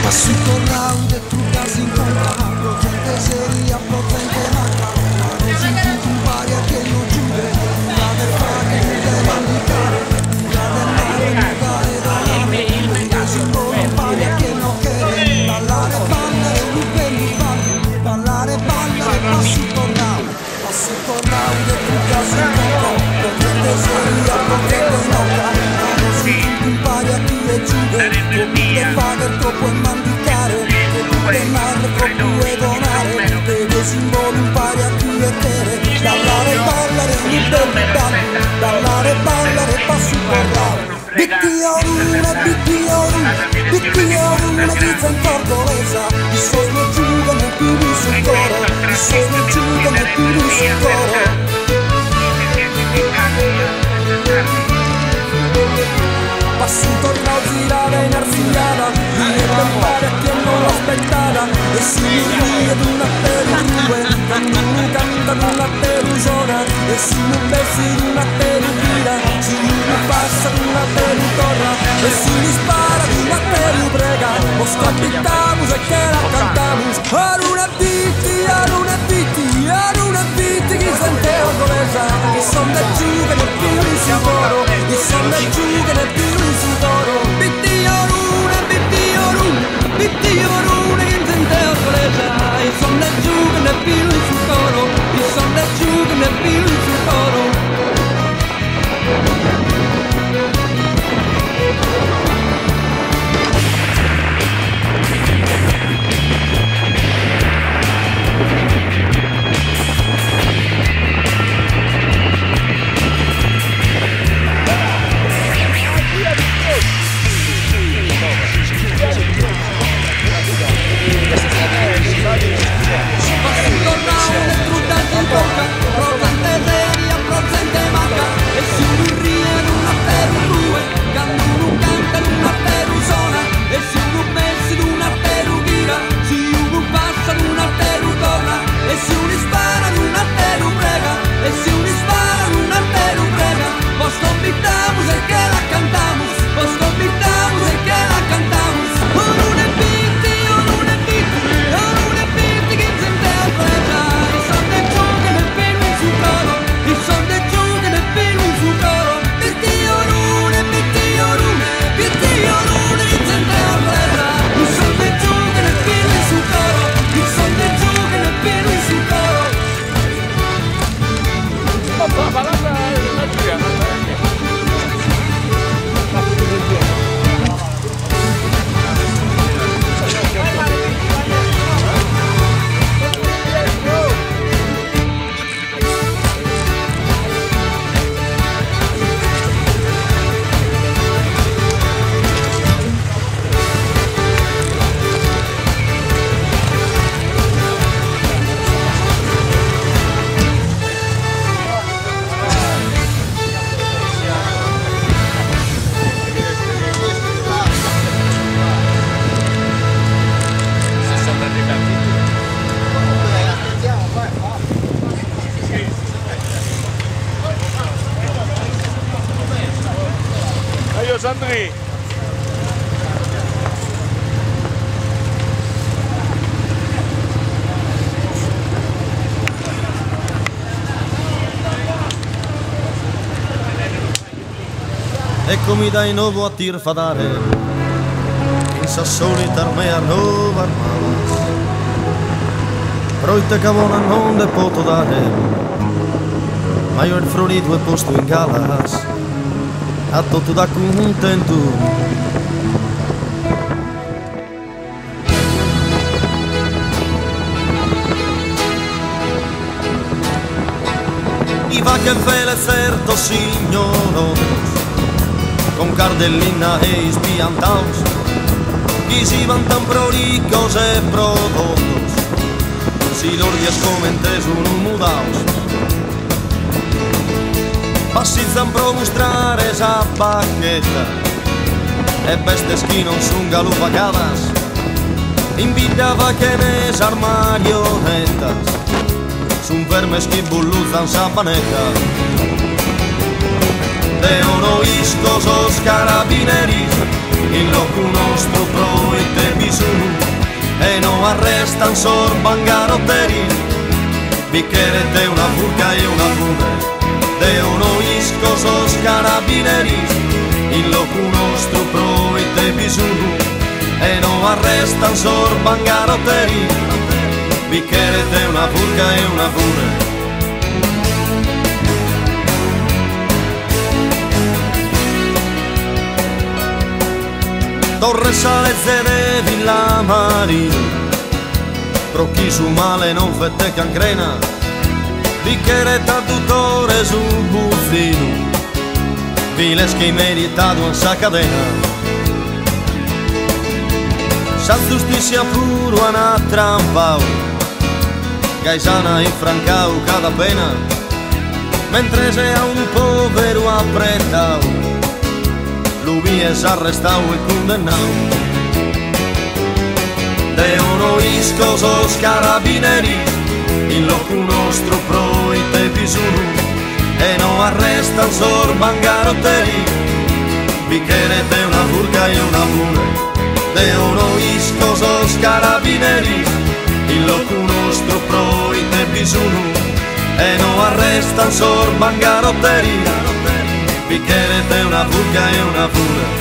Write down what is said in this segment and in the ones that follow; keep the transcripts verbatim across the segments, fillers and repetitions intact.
Passuto round e tu casi in contatto, gente seria, potente macca, ma non si tu impari a che non giude, una del fare, una dell'indicare, una del mare, una e donare, un simbolo impari a che non chiede, ballare, ballare, un belli balli, ballare, ballare, passuto round, passuto round e tu casi in contatto, gente seria, potente macca, ma non si tu impari a chi è giude, come fare troppo e mandicare, denaro troppo e donare, vede simbolo impari a chi è tere, ballare, ballare, un belli balli, ballare, ballare, passi per là. Bittioruna, bittioruna, bittioruna, vita in fortaleza, i sogni giugano e più sul coro, i sogni giugano e più sul coro. Passuto il girare in arzigliata, viene per fare a chi non l'aspettava, e si rinvia ad una perudue, quando uno canta ad una perugiona, e si un versi di una perugina, si uno passa ad una perutorra, e si dispara ad una perubrega, o scapitamos e che la cantamos, a una bitti, a una bitti, a una bitti, chi sente orgogliosa, che son da giù che ne più in sicuro, che son da giù che ne più in sicuro, bittioruna, bittioruna, bittioruna, chi sente orgogliosa, che son da giù che ne più in sicuro, che son da giù che ne più in sicuro. Sandri. Eccomi dai nuovo a tirfadare, in sassoni tarme a nuova armata, proite cavona non le poto dare, ma io il fronito è posto in galas, a tutto da contento. I va che vele certo signoro, con cardellina e spiantaus, chi si vantan pro ricos e prodotos, si lor dies comentes un mudaus, passizzan pro mostrare esa bacchetta, e bestes chi non sun galupacadas, invitava che nes armarionetas, sun vermes chi bulluzan sa panetta. De oro iscos os carabineris, in loco nostro pro e te bisogno arrestan sorban garoteri, bicchiere una furca e una fume, de uno iscosos carabineris, in locu nostro proite bisogno, e no arrestan sorban garoteri, bicchiere una furca e una fume. Torre Salezze de Villa Marina, pro chi su male non fette cancrena, bicchiere traduttore su buzzino, viles che meritato in sa cadena. Sa giustizia puro a trampau, gaisana infrancau cada pena, mentre se a un povero apretau, lui es arrestau e condannau. De uno iscosos carabineri, in locu nostro proite bisogno, e no arrestan sorban garoteri, bicchiere de una furca e una fume. De uno iscosos carabineri, in locu nostro proite bisogno, e no arrestan sorban garoteri, bicchiere de una furca e una fume.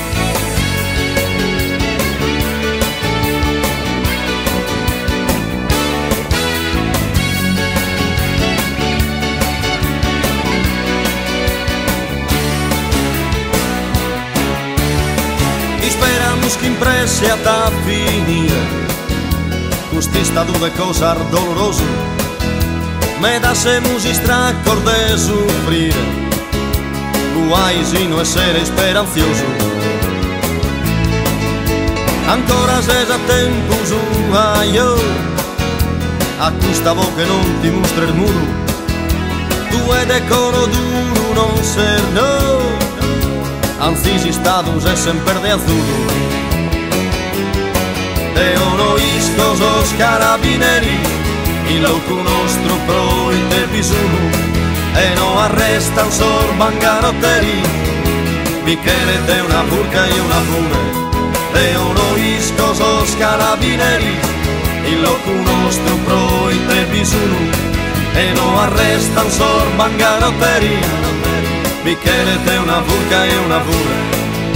Esperamos que imprese ata finire, custi statu de cosar doloroso, me dasemos istracor de sufrire, guai sino essere sperancioso. Ancora se a tempo su io, a questa voce non ti mostra il muro, tu è decoro duro non ser no, anzi si status è sempre de azzurro. De uno iscosos carabineri, in locu nostro proite bisogno, e no arrestan sorban garoteri, bicchiere de una furca e una fume. De uno iscosos carabineri, in locu nostro proite bisogno, e no arrestan sorban garoteri, bicchiere de una furca e una fume.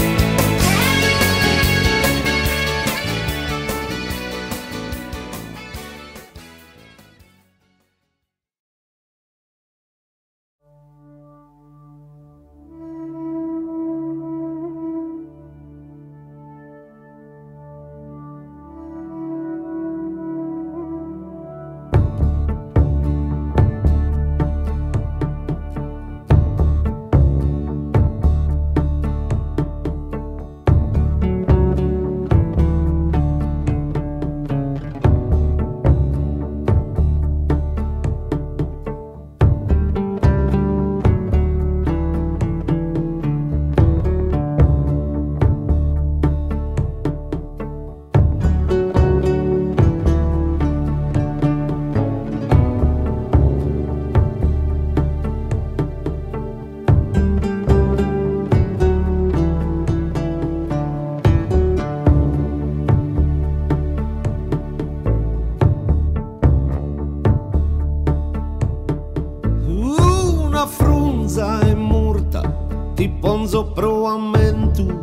Frunza e murta ti ponzo proammentu,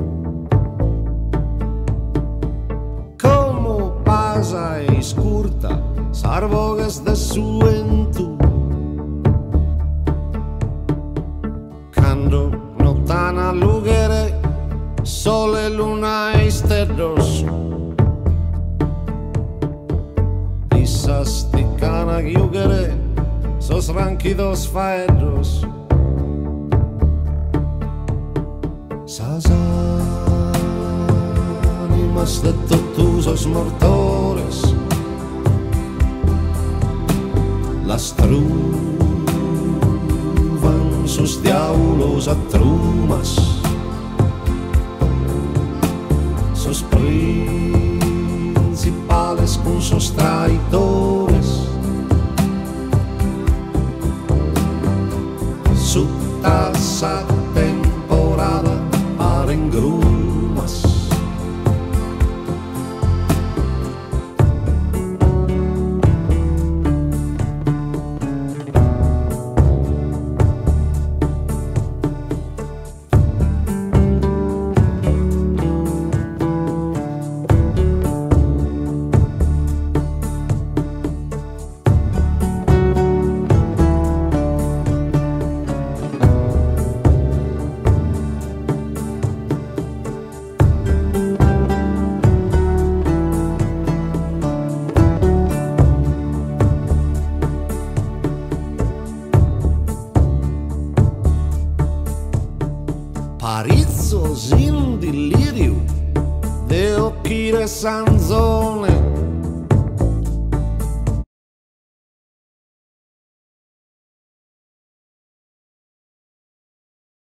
como pasa e scurta sarvogas de suentu, cando notana lugere sole luna esterdos, isas di cana giugere sos ranquidos faedos, sas ánimas de totusos mortores, las truvan sus diaulos a trumas, sus principales con sus traidores, su tasa temporada para engrumas. Arizzo sin delirio de occhi de sanzone